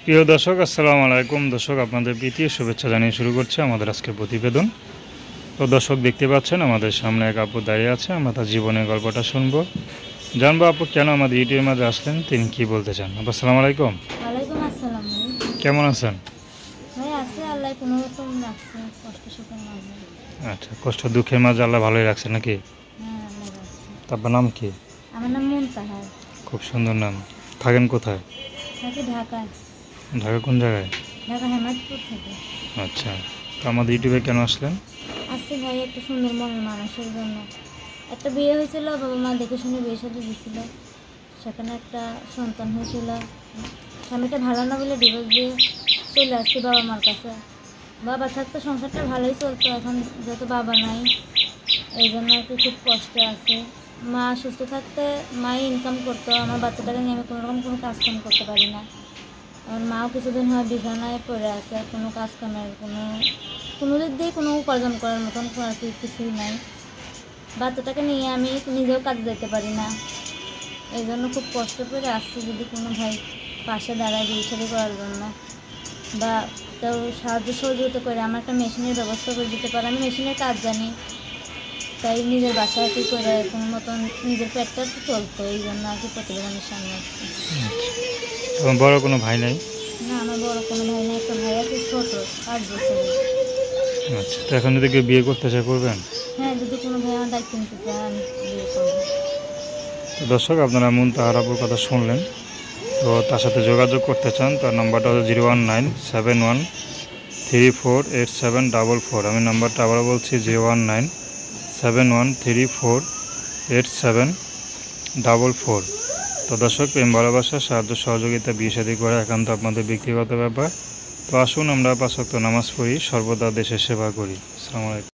প্রিয় দর্শক, আসসালামু আলাইকুম। দর্শক, আপনাদের প্রীতি শুভেচ্ছা জানিয়ে শুরু করছে আমাদের আজকের প্রতিবেদন। তো দর্শক, দেখতে পাচ্ছেন আমাদের সামনে এক আপু দাঁড়িয়ে আছে। আমরা তার জীবনের গল্পটা শুনবো, জানবো আপু কেন আমাদের ইউটিউবের মাঝে আসলেন, তিনি কি বলতে চান। আপু আসসালামু আলাইকুম। ওয়ালাইকুম আসসালাম ভাই। কেমন আছেন? ভাই আছে, আল্লাহ কোনো রকম রাখছে কষ্ট সুখের মাঝে। আচ্ছা, কষ্ট দুঃখের মাঝে আল্লাহ ভালোই রাখছে নাকি? হ্যাঁ, আল্লাহ রাখছে। তারপর নাম কি? আমার নাম মুনতাহার। খুব সুন্দর নাম। থাকেন কোথায়? থাকি ঢাকায়। ঢাকা কোন জায়গায়? ঢাকা হেমায়তপুর থেকে। আচ্ছা, তো আমাদের ইউটিউবে কেন আসলেন? আসছি ভাই একটা সুন্দর মনের মানুষের জন্য। একটা বিয়ে হয়েছিল, বাবা মা দেখে শুনে বিয়ে সাথে দিয়েছিল। সেখানে একটা সন্তান হয়েছিল। স্বামীটা ভালো না বলে ডিভোর্স দিয়ে চলে আসছি বাবা মার কাছে। বাবা থাকতে সংসারটা ভালোই চলতো, এখন যেহেতু বাবা নাই এই জন্য আর কি খুব কষ্টে আছে। মা সুস্থ থাকতে মাই ইনকাম করতো, আমার বাচ্চাটাকে নিয়ে আমি কোনোরকম কোনো কাজকাম করতে পারি না। আমার মাও কিছুদিন হয় বিছানায় পড়ে আছে, কোনো কাজকামের কোনো দিক দিয়ে কোনো উপার্জন করার মতন আর কি কিছুই নাই। বাচ্চাটাকে নিয়ে আমি নিজেও কাজে যেতে পারি না, এই জন্য খুব কষ্ট করে আসছি। যদি কোনো ভাই পাশে দাঁড়ায় বিয়ে শাদী করার জন্য বা কেউ সাহায্য সহযোগিতা করে আমার একটা মেশিনের ব্যবস্থা করে দিতে পারে। আমি মেশিনের কাজ জানি, তাই নিজের বাসায় কি করে কোনো মতন নিজের পেটটা তো চলতো, এই জন্য আর কি প্রতিবেদনের সামনে আসছি। তোমার বড় কোনো ভাই নাই? না, আমার বড় কোনো ভাই নেই, একটা ভাই আছে ছোট 5 বছরের। আচ্ছা, তো এখন যদি কেউ বিয়ে করতে চায় করবেন? হ্যাঁ, যদি কোনো ভাই আমার দায়িত্ব নিতে চায় আমি বিয়ে করবো। তো দর্শক, আপনারা মুনতাহার আপুর কথা শুনলেন। তো তার সাথে যোগাযোগ করতে চান, তার নাম্বারটা হচ্ছে 01971348744। আমি নাম্বারটা আবারও বলছি 01971348744। তো দর্শক, প্রেম ভালোবাসা সাহায্য সহযোগিতা বিয়ে শাদী করা একান্ত আপনাদের ব্যক্তিগত ব্যাপার। তো আসুন আমরা 5 ওয়াক্ত নামাজ পড়ি, সর্বদা দেশের সেবা করি। আসসালামু আলাইকুম।